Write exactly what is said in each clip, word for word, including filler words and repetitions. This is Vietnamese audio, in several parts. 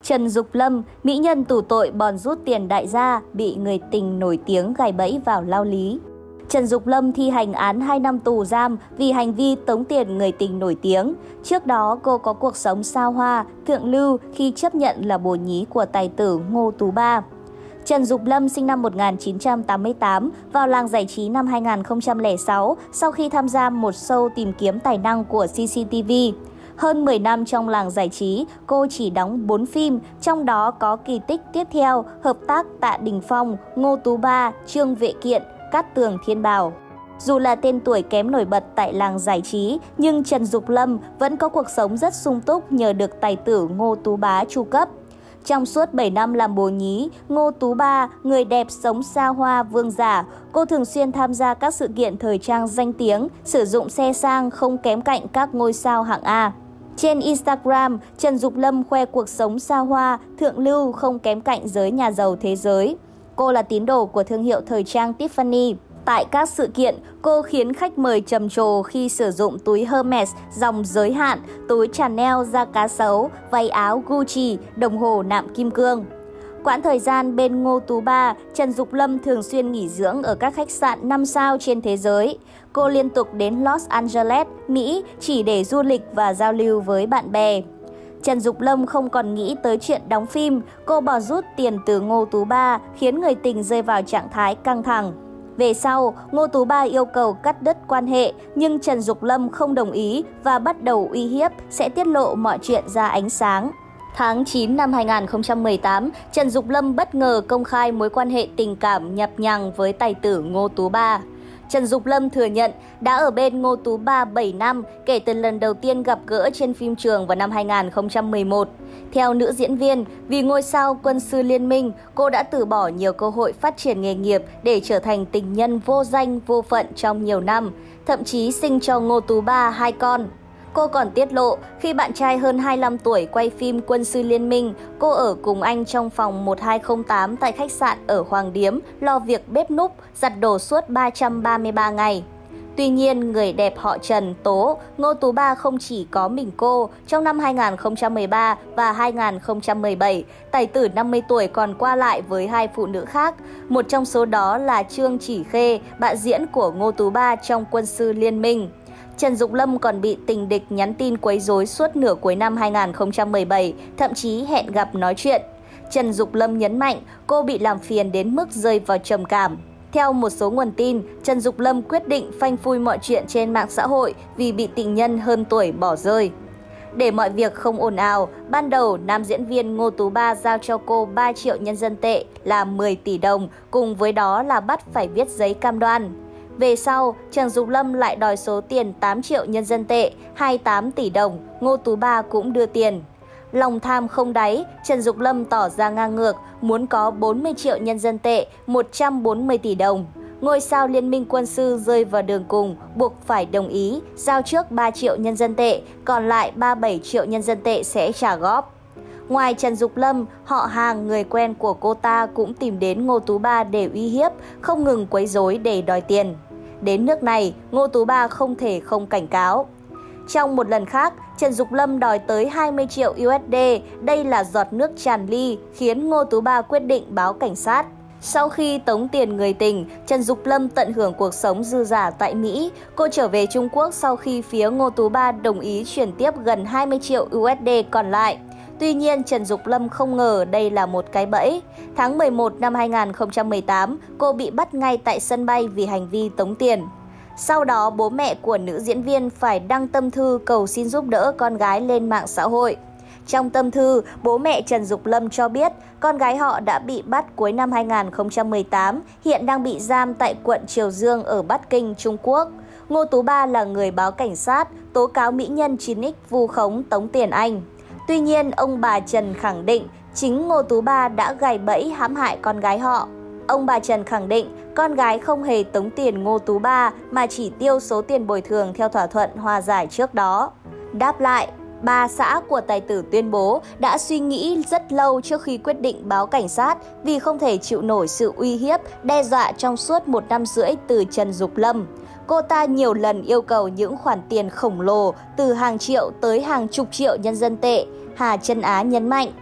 Trần Dục Lâm, mỹ nhân tù tội bòn rút tiền đại gia, bị người tình nổi tiếng gài bẫy vào lao lý. Trần Dục Lâm thi hành án hai năm tù giam vì hành vi tống tiền người tình nổi tiếng. Trước đó, cô có cuộc sống sao hoa, thượng lưu khi chấp nhận là bồ nhí của tài tử Ngô Tú Ba. Trần Dục Lâm sinh năm một nghìn chín trăm tám mươi tám, vào làng giải trí năm hai nghìn không trăm lẻ sáu sau khi tham gia một show tìm kiếm tài năng của xê xê tê vê. Hơn mười năm trong làng giải trí, cô chỉ đóng bốn phim, trong đó có Kỳ tích tiếp theo, hợp tác Tạ Đình Phong, Ngô Tú Ba, Trương Vệ Kiện, Cát Tường Thiên Bảo. Dù là tên tuổi kém nổi bật tại làng giải trí, nhưng Trần Dục Lâm vẫn có cuộc sống rất sung túc nhờ được tài tử Ngô Tú Bá chu cấp. Trong suốt bảy năm làm bồ nhí, Ngô Tú Ba, người đẹp sống xa hoa vương giả, cô thường xuyên tham gia các sự kiện thời trang danh tiếng, sử dụng xe sang không kém cạnh các ngôi sao hạng A. Trên Instagram, Trần Dục Lâm khoe cuộc sống xa hoa, thượng lưu không kém cạnh giới nhà giàu thế giới. Cô là tín đồ của thương hiệu thời trang Tiffany. Tại các sự kiện, cô khiến khách mời trầm trồ khi sử dụng túi Hermes dòng giới hạn, túi Chanel da cá sấu, váy áo Gucci, đồng hồ nạm kim cương. Quãng thời gian bên Ngô Tú Ba, Trần Dục Lâm thường xuyên nghỉ dưỡng ở các khách sạn năm sao trên thế giới. Cô liên tục đến Los Angeles, Mỹ chỉ để du lịch và giao lưu với bạn bè. Trần Dục Lâm không còn nghĩ tới chuyện đóng phim, cô bỏ rút tiền từ Ngô Tú Ba khiến người tình rơi vào trạng thái căng thẳng. Về sau, Ngô Tú Ba yêu cầu cắt đứt quan hệ, nhưng Trần Dục Lâm không đồng ý và bắt đầu uy hiếp sẽ tiết lộ mọi chuyện ra ánh sáng. Tháng chín năm hai nghìn không trăm mười tám, Trần Dục Lâm bất ngờ công khai mối quan hệ tình cảm nhập nhằng với tài tử Ngô Tú Ba. Trần Dục Lâm thừa nhận đã ở bên Ngô Tú Ba bảy năm kể từ lần đầu tiên gặp gỡ trên phim trường vào năm hai nghìn không trăm mười một. Theo nữ diễn viên, vì ngôi sao Quân sư Liên minh, cô đã từ bỏ nhiều cơ hội phát triển nghề nghiệp để trở thành tình nhân vô danh vô phận trong nhiều năm, thậm chí sinh cho Ngô Tú Ba hai con. Cô còn tiết lộ, khi bạn trai hơn hai mươi lăm tuổi quay phim Quân sư Liên minh, cô ở cùng anh trong phòng một hai không tám tại khách sạn ở Hoàng Điếm, lo việc bếp núc, giặt đồ suốt ba trăm ba mươi ba ngày. Tuy nhiên, người đẹp họ Trần tố, Ngô Tú Ba không chỉ có mình cô. Trong năm hai nghìn không trăm mười ba và hai nghìn không trăm mười bảy, tài tử năm mươi tuổi còn qua lại với hai phụ nữ khác. Một trong số đó là Trương Chỉ Khê, bạn diễn của Ngô Tú Ba trong Quân sư Liên minh. Trần Dục Lâm còn bị tình địch nhắn tin quấy rối suốt nửa cuối năm hai nghìn không trăm mười bảy, thậm chí hẹn gặp nói chuyện. Trần Dục Lâm nhấn mạnh cô bị làm phiền đến mức rơi vào trầm cảm. Theo một số nguồn tin, Trần Dục Lâm quyết định phanh phui mọi chuyện trên mạng xã hội vì bị tình nhân hơn tuổi bỏ rơi. Để mọi việc không ồn ào, ban đầu nam diễn viên Ngô Tú Ba giao cho cô ba triệu nhân dân tệ là mười tỷ đồng, cùng với đó là bắt phải viết giấy cam đoan. Về sau, Trần Dục Lâm lại đòi số tiền tám triệu nhân dân tệ, hai mươi tám tỷ đồng, Ngô Tú Ba cũng đưa tiền. Lòng tham không đáy, Trần Dục Lâm tỏ ra ngang ngược, muốn có bốn mươi triệu nhân dân tệ, một trăm bốn mươi tỷ đồng. Ngôi sao Liên minh Quân sư rơi vào đường cùng, buộc phải đồng ý, giao trước ba triệu nhân dân tệ, còn lại ba mươi bảy triệu nhân dân tệ sẽ trả góp. Ngoài Trần Dục Lâm, họ hàng người quen của cô ta cũng tìm đến Ngô Tú Ba để uy hiếp, không ngừng quấy rối để đòi tiền. Đến nước này, Ngô Tú Ba không thể không cảnh cáo. Trong một lần khác, Trần Dục Lâm đòi tới hai mươi triệu u ét đê, đây là giọt nước tràn ly, khiến Ngô Tú Ba quyết định báo cảnh sát. Sau khi tống tiền người tình, Trần Dục Lâm tận hưởng cuộc sống dư dả tại Mỹ. Cô trở về Trung Quốc sau khi phía Ngô Tú Ba đồng ý chuyển tiếp gần hai mươi triệu u ét đê còn lại. Tuy nhiên, Trần Dục Lâm không ngờ đây là một cái bẫy. Tháng mười một năm hai nghìn không trăm mười tám, cô bị bắt ngay tại sân bay vì hành vi tống tiền. Sau đó, bố mẹ của nữ diễn viên phải đăng tâm thư cầu xin giúp đỡ con gái lên mạng xã hội. Trong tâm thư, bố mẹ Trần Dục Lâm cho biết con gái họ đã bị bắt cuối năm hai nghìn không trăm mười tám, hiện đang bị giam tại quận Triều Dương ở Bắc Kinh, Trung Quốc. Ngô Tú Ba là người báo cảnh sát, tố cáo mỹ nhân chín x vu khống tống tiền anh. Tuy nhiên, ông bà Trần khẳng định chính Ngô Tú Ba đã gài bẫy hãm hại con gái họ. Ông bà Trần khẳng định con gái không hề tống tiền Ngô Tú Ba mà chỉ tiêu số tiền bồi thường theo thỏa thuận hòa giải trước đó. Đáp lại, bà xã của tài tử tuyên bố đã suy nghĩ rất lâu trước khi quyết định báo cảnh sát vì không thể chịu nổi sự uy hiếp, đe dọa trong suốt một năm rưỡi từ Trần Dục Lâm. Cô ta nhiều lần yêu cầu những khoản tiền khổng lồ từ hàng triệu tới hàng chục triệu nhân dân tệ, Hà Trân Á nhấn mạnh.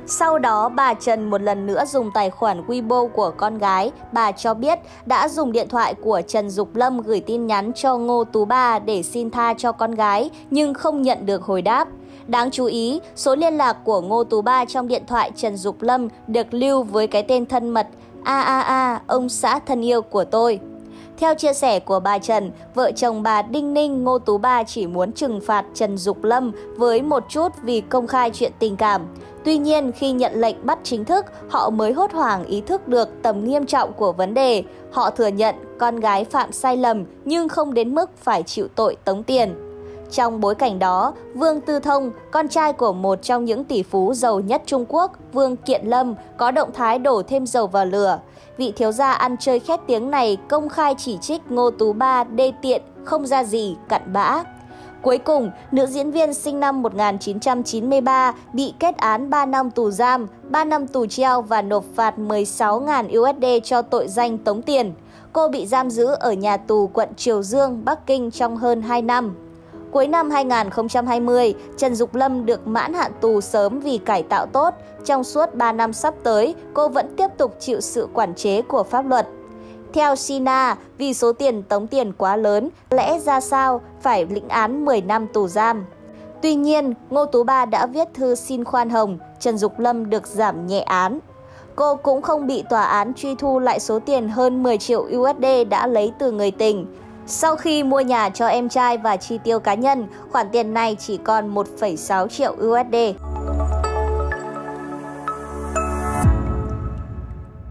Sau đó, bà Trần một lần nữa dùng tài khoản Weibo của con gái. Bà cho biết đã dùng điện thoại của Trần Dục Lâm gửi tin nhắn cho Ngô Tú Ba để xin tha cho con gái, nhưng không nhận được hồi đáp. Đáng chú ý, số liên lạc của Ngô Tú Ba trong điện thoại Trần Dục Lâm được lưu với cái tên thân mật a a a ông xã thân yêu của tôi. Theo chia sẻ của bà Trần, vợ chồng bà Đinh Ninh, Ngô Tú Ba chỉ muốn trừng phạt Trần Dục Lâm với một chút vì công khai chuyện tình cảm. Tuy nhiên, khi nhận lệnh bắt chính thức, họ mới hốt hoảng ý thức được tầm nghiêm trọng của vấn đề. Họ thừa nhận con gái phạm sai lầm nhưng không đến mức phải chịu tội tống tiền. Trong bối cảnh đó, Vương Tư Thông, con trai của một trong những tỷ phú giàu nhất Trung Quốc, Vương Kiện Lâm, có động thái đổ thêm dầu vào lửa. Vị thiếu gia ăn chơi khét tiếng này công khai chỉ trích Ngô Tú Ba đê tiện, không ra gì, cặn bã. Cuối cùng, nữ diễn viên sinh năm một nghìn chín trăm chín mươi ba bị kết án ba năm tù giam, ba năm tù treo và nộp phạt mười sáu nghìn đô la cho tội danh tống tiền. Cô bị giam giữ ở nhà tù quận Triều Dương, Bắc Kinh trong hơn hai năm. Cuối năm hai nghìn không trăm hai mươi, Trần Dục Lâm được mãn hạn tù sớm vì cải tạo tốt. Trong suốt ba năm sắp tới, cô vẫn tiếp tục chịu sự quản chế của pháp luật. Theo Sina, vì số tiền tống tiền quá lớn, lẽ ra sao phải lĩnh án mười năm tù giam. Tuy nhiên, Ngô Tú Ba đã viết thư xin khoan hồng, Trần Dục Lâm được giảm nhẹ án. Cô cũng không bị tòa án truy thu lại số tiền hơn mười triệu đô la đã lấy từ người tình. Sau khi mua nhà cho em trai và chi tiêu cá nhân, khoản tiền này chỉ còn một phẩy sáu triệu đô la.